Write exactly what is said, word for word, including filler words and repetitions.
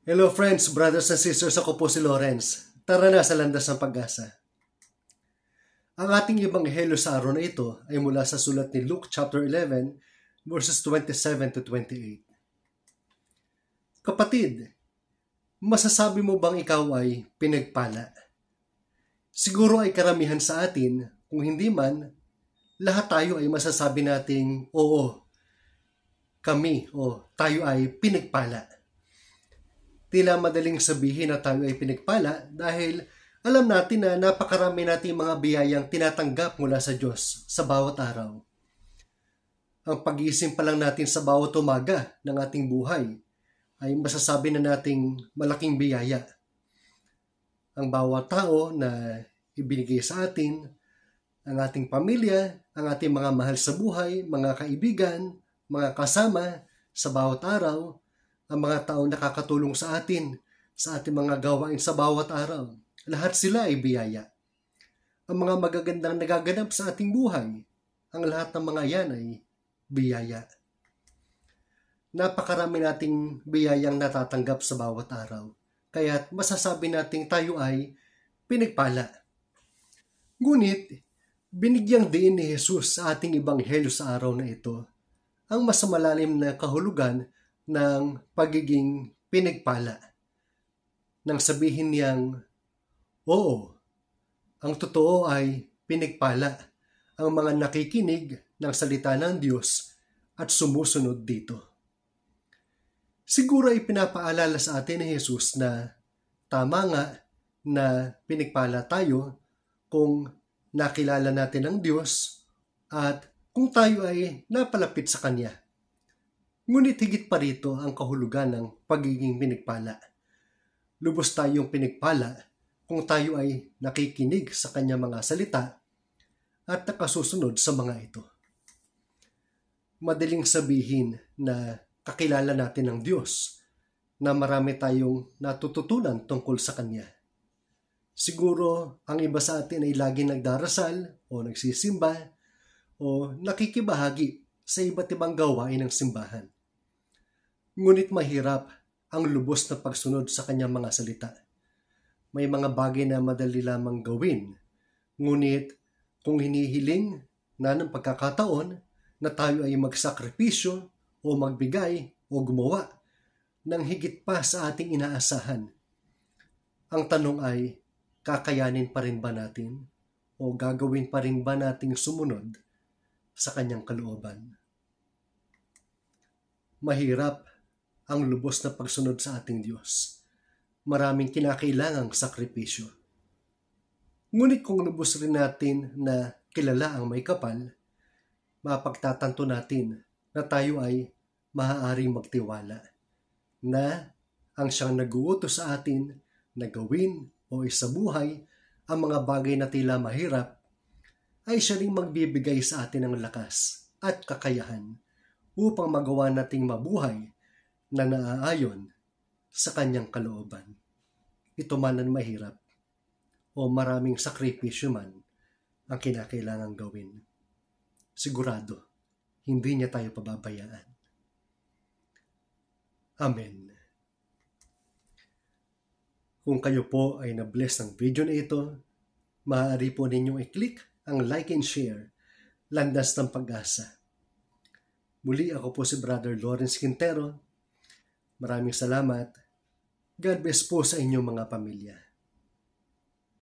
Hello friends, brothers and sisters, ako po si Lawrence. Tara na sa landas ng pag-asa. Ang ating ebanghelyo sa araw na ito ay mula sa sulat ni Luke chapter eleven verses twenty-seven to twenty-eight. Kapatid, masasabi mo bang ikaw ay pinagpala? Siguro ay karamihan sa atin, kung hindi man, lahat tayo ay masasabi nating oo, kami o tayo ay pinagpala. Tila madaling sabihin na tayo ay pinagpala dahil alam natin na napakarami nating mga biyayang tinatanggap mula sa Diyos sa bawat araw. Ang pag-iisip pa lang natin sa bawat umaga ng ating buhay ay masasabi na nating malaking biyaya. Ang bawat tao na ibinigay sa atin, ang ating pamilya, ang ating mga mahal sa buhay, mga kaibigan, mga kasama sa bawat araw, ang mga taong nakakatulong sa atin, sa ating mga gawain sa bawat araw. Lahat sila ay biyaya. Ang mga magagandang nagaganap sa ating buhay, ang lahat ng mga yan ay biyaya. Napakarami nating biyayang natatanggap sa bawat araw. Kaya't masasabi nating tayo ay pinagpala. Ngunit, binigyang din ni Jesus sa ating ebanghelyo sa araw na ito ang mas malalim na kahulugan ng pagiging pinagpala. Nang sabihin niyang, oo, ang totoo ay pinagpala ang mga nakikinig ng salita ng Diyos at sumusunod dito. Siguro ay pinapaalala sa atin ni Jesus na tama nga na pinagpala tayo kung nakilala natin ang Diyos at kung tayo ay napalapit sa Kanya. Ngunit higit pa rito ang kahulugan ng pagiging pinagpala. Lubos tayong pinagpala kung tayo ay nakikinig sa Kanyang mga salita at nakasusunod sa mga ito. Madaling sabihin na kakilala natin ang Diyos, na marami tayong natututunan tungkol sa Kanya. Siguro ang iba sa atin ay laging nagdarasal o nagsisimba o nakikibahagi sa iba't ibang gawain ng simbahan. Ngunit mahirap ang lubos na pagsunod sa Kanyang mga salita. May mga bagay na madali lamang gawin, ngunit kung hinihiling na ng pagkakataon na tayo ay magsakripisyo o magbigay o gumawa ng higit pa sa ating inaasahan, ang tanong ay, kakayanin pa rin ba natin o gagawin pa rin ba nating sumunod sa Kanyang kalooban? Mahirap ang lubos na pagsunod sa ating Diyos. Maraming kinakailangang sakripisyo. Ngunit kung lubos rin natin na kilala ang may kapal, mapagtatanto natin na tayo ay maaaring magtiwala na ang siyang nag-uutos sa atin na gawin o isabuhay ang mga bagay na tila mahirap ay siya ring magbibigay sa atin ng lakas at kakayahan upang magawa nating mabuhay na naaayon sa Kanyang kalooban. Ito man ang mahirap o maraming sakripisyo man ang kinakailangang gawin. Sigurado, hindi niya tayo pababayaan. Amen. Kung kayo po ay na-bless ng video na ito, maaari po ninyong i-click ang like and share, Landas ng Pag-asa. Muli ako po si Brother Lawrence Quintero. Maraming salamat. God bless po sa inyong mga pamilya.